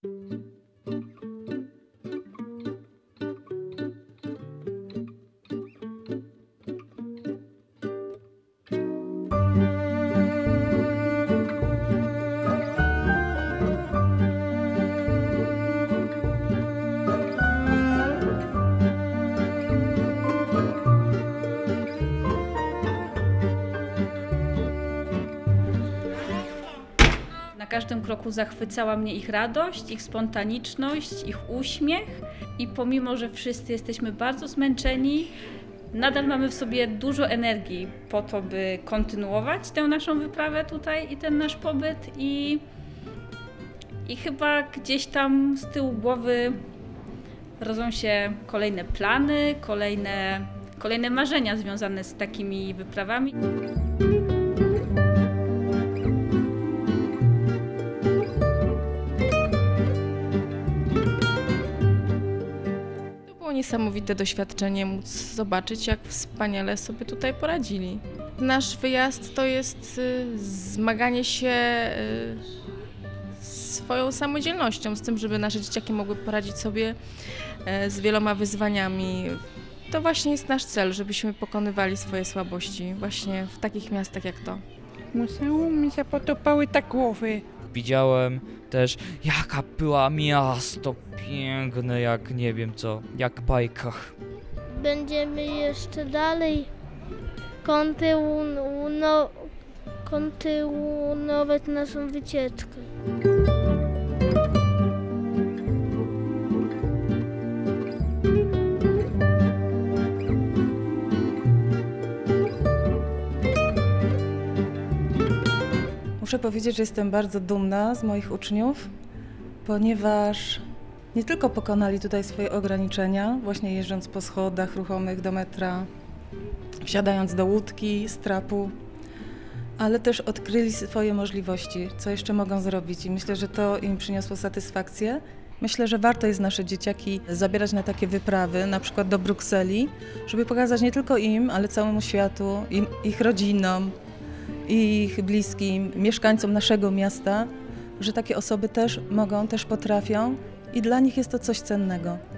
Na każdym kroku zachwycała mnie ich radość, ich spontaniczność, ich uśmiech i pomimo, że wszyscy jesteśmy bardzo zmęczeni, nadal mamy w sobie dużo energii po to, by kontynuować tę naszą wyprawę tutaj i ten nasz pobyt i chyba gdzieś tam z tyłu głowy rodzą się kolejne plany, kolejne marzenia związane z takimi wyprawami. Niesamowite doświadczenie móc zobaczyć, jak wspaniale sobie tutaj poradzili. Nasz wyjazd to jest zmaganie się swoją samodzielnością, z tym, żeby nasze dzieciaki mogły poradzić sobie z wieloma wyzwaniami. To właśnie jest nasz cel, żebyśmy pokonywali swoje słabości właśnie w takich miastach jak to. Muzeum mi się potopały tak głowy. Widziałem też, jaka była miasto piękne, jak nie wiem co, jak w bajkach. Będziemy jeszcze dalej kontynuować naszą wycieczkę. Muszę powiedzieć, że jestem bardzo dumna z moich uczniów, ponieważ nie tylko pokonali tutaj swoje ograniczenia, właśnie jeżdżąc po schodach ruchomych do metra, wsiadając do łódki, strapu, ale też odkryli swoje możliwości, co jeszcze mogą zrobić i myślę, że to im przyniosło satysfakcję. Myślę, że warto jest nasze dzieciaki zabierać na takie wyprawy, na przykład do Brukseli, żeby pokazać nie tylko im, ale całemu światu, ich rodzinom, ich bliskim, mieszkańcom naszego miasta, że takie osoby też mogą, też potrafią i dla nich jest to coś cennego.